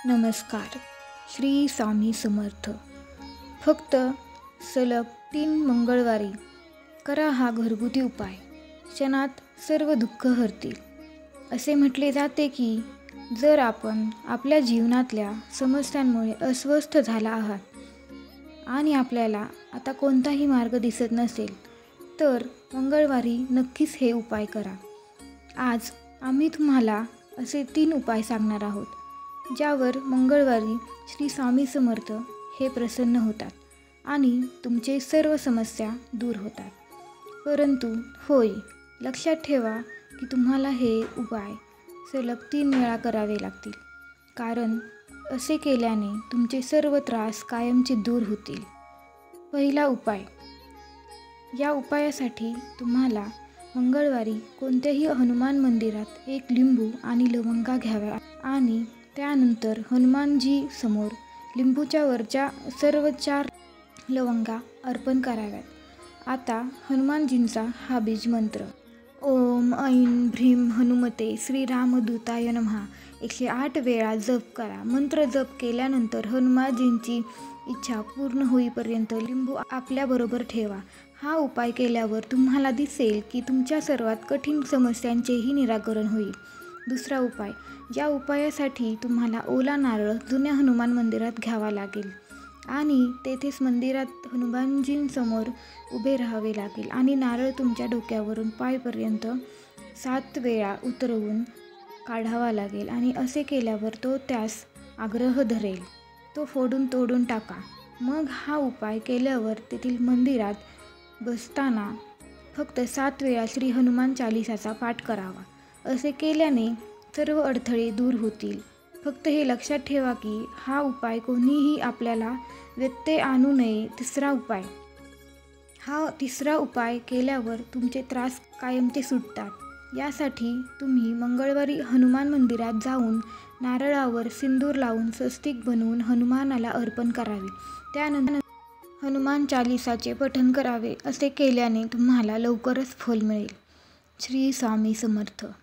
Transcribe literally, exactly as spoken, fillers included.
नमस्कार. श्री स्वामी समर्थ. फक्त सलग तीन मंगळवारी करा हा घरगुती उपाय, क्षणात सर्व दुःख हरतील. असे म्हटले जाते की जर आपण आपल्या जीवनातल्या समस्यांमुळे अस्वस्थ झाला आहात आणि आपल्याला आता कोणताही मार्ग दिसत नसेल तर मंगळवारी नक्कीच हे उपाय करा. आज आम्ही तुम्हाला असे तीन उपाय सांगणार आहोत ज्यावर मंगळवारी श्री स्वामी समर्थ हे प्रसन्न होतात आणि तुमचे सर्व समस्या दूर होतात. परंतु होय, लक्षात ठेवा की तुम्हाला हे उपाय सलग तीन वेळा करावे लागतील, कारण असे केल्याने तुमचे सर्व त्रास कायमचे दूर होतील. पहिला उपाय. या उपायासाठी तुम्हाला मंगळवारी कोणत्याही हनुमान मंदिरात एक लिंबू आणि लवंगा घ्याव्या आणि त्यानंतर हनुमानजी समोर लिंबूच्या वरच्या सर्व चार लवंगा अर्पण कराव्यात. आता हनुमानजींचा हा बीज मंत्र ओम ऐं भ्रीं हनुमते श्री रामदूताय नमः एकशे आठ वेळा जप करा. मंत्र जप केल्यानंतर हनुमानजींची इच्छा पूर्ण होईपर्यंत लिंबू आपल्याबरोबर ठेवा. हा उपाय केल्यावर तुम्हाला दिसेल की तुमच्या सर्वात कठीण समस्यांचेही निराकरण होईल. दुसरा उपाय. या उपायासाठी तुम्हाला ओला नारळ जुन्या हनुमान मंदिरात घ्यावा लागेल आणि तेथेच मंदिरात हनुमानजींसमोर उभे राहावे लागेल आणि नारळ तुमच्या डोक्यावरून पायपर्यंत सात वेळा उतरवून काढावा लागेल आणि असे केल्यावर तो त्यास आग्रह धरेल. तो फोडून तोडून टाका. मग हा उपाय केल्यावर तेथील मंदिरात बसताना फक्त सात वेळा श्री हनुमान चालीसाचा पाठ करावा. असे केल्याने सर्व अडथळे दूर होतील. फक्त हे लक्षात ठेवा की हा उपाय कोणीही आपल्याला व्यत्यय आणू नये. तिसरा उपाय. हा तिसरा उपाय केल्यावर तुमचे त्रास कायमचे सुटतात. यासाठी तुम्ही मंगळवारी हनुमान मंदिरात जाऊन नारळावर सिंदूर लावून स्वस्तिक बनवून हनुमानाला अर्पण करावे. त्यानंतर हनुमान चालीसाचे पठण करावे. असे केल्याने तुम्हाला लवकरच फल मिळेल. श्री स्वामी समर्थ.